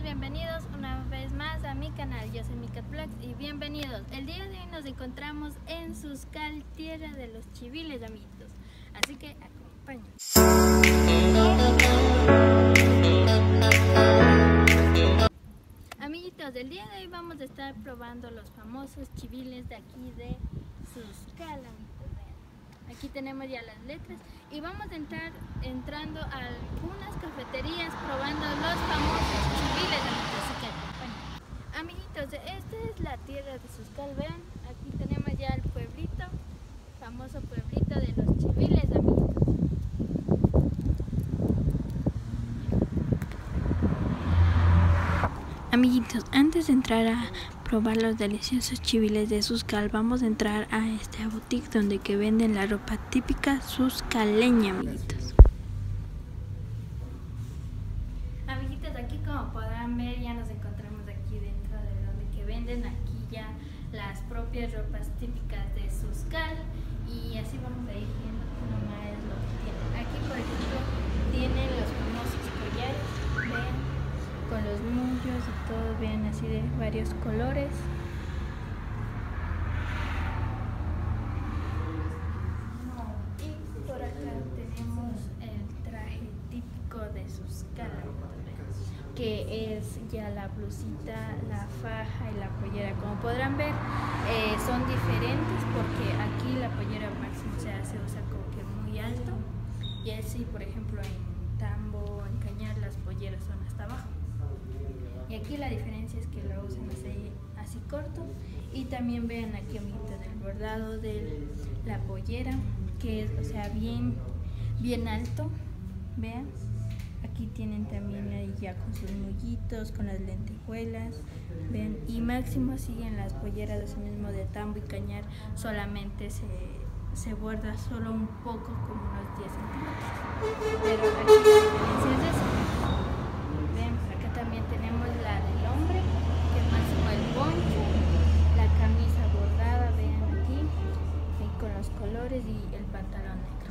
bienvenidos una vez más a mi canal. Yo soy Micat Vlogs y bienvenidos. El día de hoy nos encontramos en Suscal, tierra de los chiviles, amiguitos. Así que acompáñenme. Amiguitos, el día de hoy vamos a estar probando los famosos chiviles de aquí de Suscal, amiguitos. Aquí tenemos ya las letras y vamos a estar entrando a algunas cafeterías probando los famosos chiviles, amiguitos. Así que, bueno, amiguitos, esta es la tierra de Suscal. Vean, aquí tenemos ya el pueblito, famoso pueblito de los chiviles, amiguitos. Amiguitos, antes de entrar a probar los deliciosos chiviles de Suscal, vamos a entrar a esta boutique donde que venden la ropa típica suscaleña, amiguitos. Amiguitos, aquí como podrán ver ya nos encontramos aquí dentro de donde que venden aquí ya las propias ropas típicas de Suscal y así vamos a ir viendo cómo es lo que tienen. Aquí por ejemplo tienen los famosos collares, vean, con los mullos y todo, vean, así de varios colores. Y por acá tenemos el traje típico de Suscal, que es ya la blusita, la faja y la pollera. Como podrán ver, son diferentes porque aquí la pollera máximo se usa como que muy alto, y así por ejemplo en Tambo, en Cañar, las polleras son hasta abajo. Y aquí la diferencia es que lo usan así corto. Y también vean aquí amiguitos el bordado de la pollera, que es, o sea, bien alto. Vean, aquí tienen también ahí ya con sus mullitos, con las lentejuelas. Vean, y máximo siguen las polleras así mismo de Tambo y Cañar, solamente se borda solo un poco, como unos 10 centímetros. Pero aquí la diferencia es eso. También tenemos la del hombre, que es máximo el poncho, la camisa bordada, vean aquí, y con los colores, y el pantalón negro.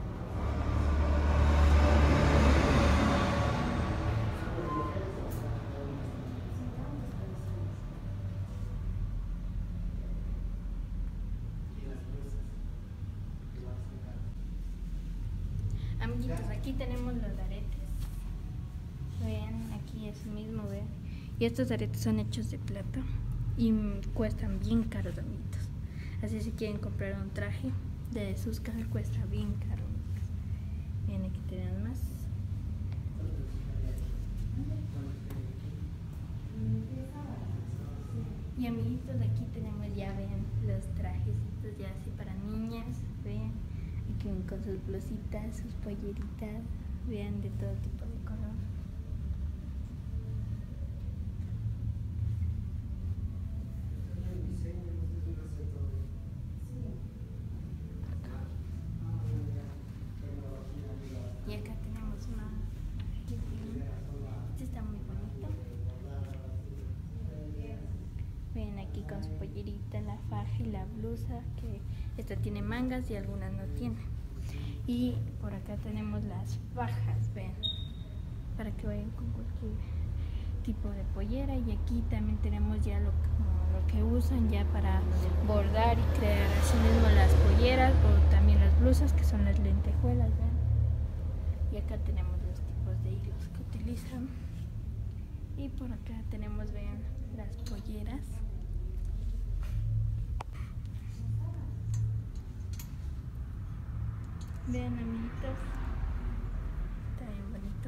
Amiguitos, aquí tenemos los aretes. Vean, aquí es mismo, vean. Y estos aretes son hechos de plata y cuestan bien caros, amiguitos. Así si quieren comprar un traje de Suscal cuesta bien caro, amiguitos. Vean, aquí tenemos más. Y amiguitos, aquí tenemos ya, vean, los trajecitos ya así para niñas. Vean, aquí con sus blusitas, sus polleritas. Vean, de todo tipo de color. Y acá tenemos más. Este está muy bonito. Ven aquí con su pollerita, la faja y la blusa, que esta tiene mangas y algunas no tienen. Y por acá tenemos las fajas, ven, para que vayan con cualquier tipo de pollera. Y aquí también tenemos ya lo que usan ya para bordar y crear así mismo las polleras, o también las blusas, que son las lentejuelas, ven. Y acá tenemos los tipos de hilos que utilizan. Y por acá tenemos, vean, las polleras. Vean, amiguitos, está bien bonito.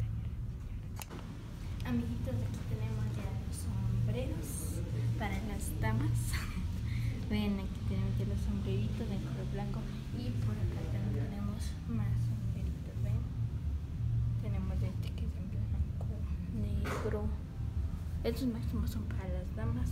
Amiguitos, aquí tenemos ya los sombreros para las damas. Ven, aquí tenemos ya los sombreritos de color blanco. Y por acá también tenemos más sombreritos, ven. Tenemos este que es en blanco, negro. Estos máximos son para las damas.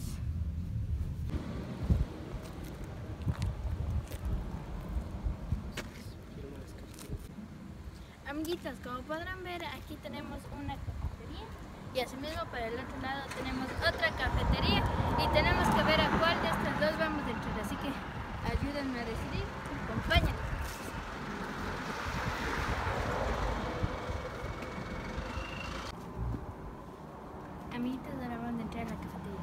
Amiguitos, como podrán ver, aquí tenemos una cafetería y asimismo para el otro lado tenemos otra cafetería, y tenemos que ver a cuál de estas dos vamos a entrar, así que ayúdenme a decidir, acompáñenme. Amiguitos, ahora vamos a entrar a la cafetería.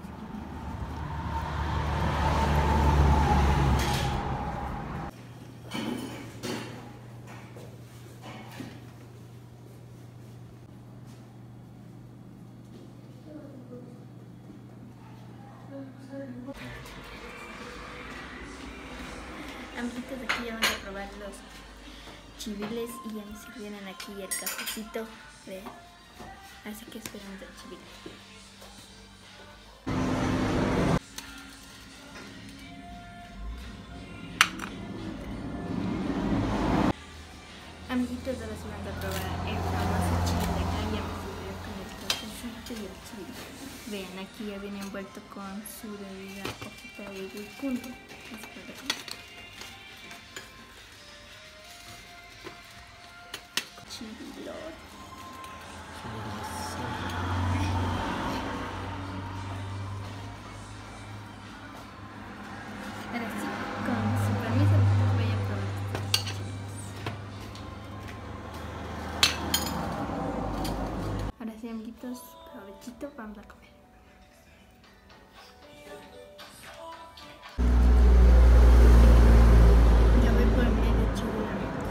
Amiguitos, aquí ya van a probar los chiviles y ya me sirvieron aquí el cafecito. Vean. Así que esperamos el chivile. Amiguitos, ahora sí vamos a probar el famoso chile de acá. Ya me sirvió con el cafecito y el chile. Vean, aquí ya viene envuelto con su bebida hojita de guicundo. Chivilot. Ahora sí, con su permiso, voy a probar estos chiles. Ahora sí, amiguitos, provechito, vamos a comer. Ya voy por medio chile.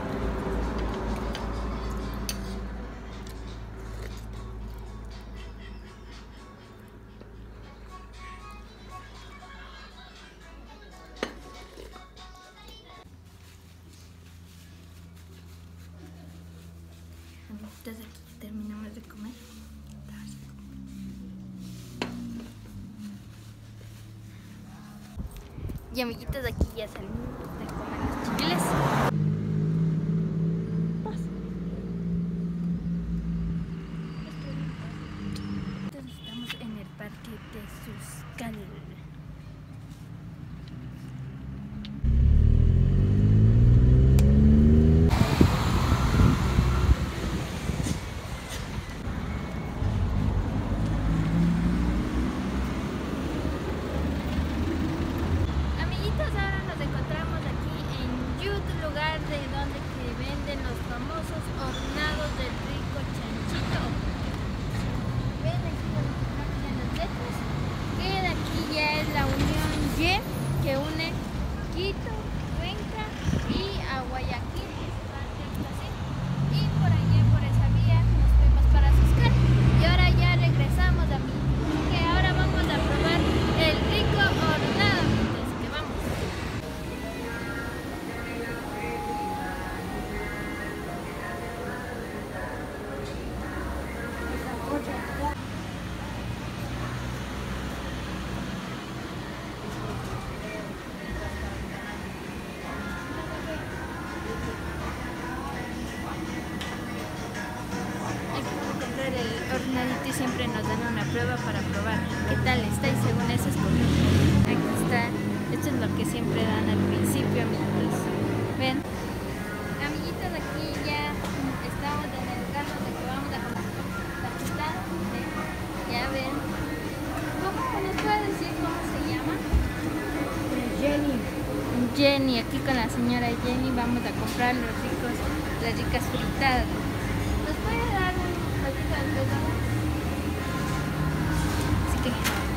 Entonces aquí terminamos de comer. Y amiguitos, aquí ya salimos de comer los chiviles. Entonces estamos en el parque de Xuscal. Ahora nos encontramos aquí en Yut, lugar de donde que venden los famosos hornados del rico chanchito. Ven aquí donde encontramos en los letras, que de aquí ya es la unión Y que une Quito, Cuenca y a Guayaquil, y por allá por esa vía nos fuimos para Xuscal y ahora ya regresamos a mí, que ahora vamos a probar el rico hornado. Hornadito y siempre nos dan una prueba para probar qué tal está y según eso escoger. Aquí está, esto es lo que siempre dan al principio, amiguitos. Ven, amiguitos, aquí ya estamos en el lugar donde que vamos a comer. Aquí está, ya ven. ¿Cómo nos puede decir cómo se llama? Jenny. Jenny, aquí con la señora Jenny vamos a comprar las ricas fritadas. ¿Nos puede dar un ratito de empezar? Así que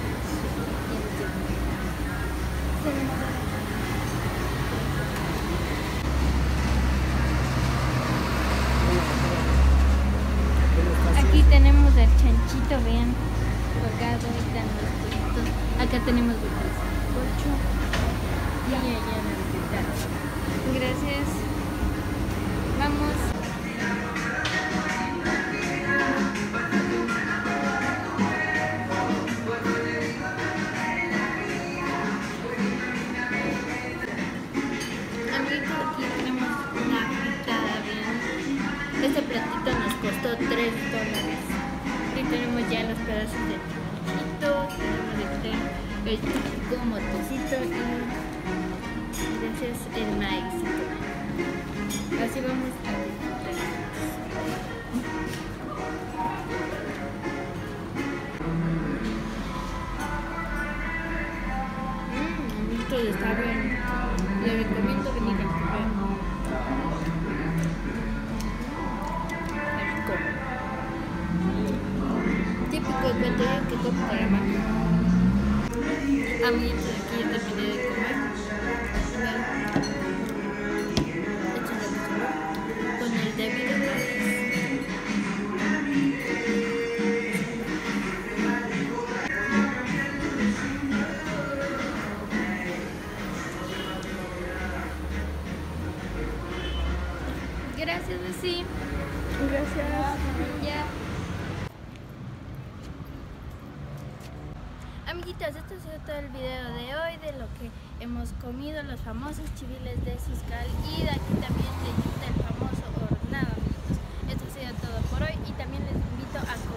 aquí tenemos el chanchito, vean, colgado, ahí están los pollitos. Acá tenemos el sancocho y allá las fritadas. Gracias. Vamos. Este platito nos costó $3. Y tenemos ya los pedazos de chanchito, tenemos el típico motocito y gracias el maíz. Así vamos a disfrutar. Esto está bien. Le recomiendo venir a comer. Típico cuéntame qué como caramba. Amiguitos, aquí ya terminé de comer. Con el debido Gracias, Lucy. Gracias. Ya. Amiguitos, esto ha sido todo el video de hoy de lo que hemos comido, los famosos chiviles de Xuscal y de aquí también de Yuta, el famoso hornado, amiguitos. Esto ha sido todo por hoy y también les invito a comer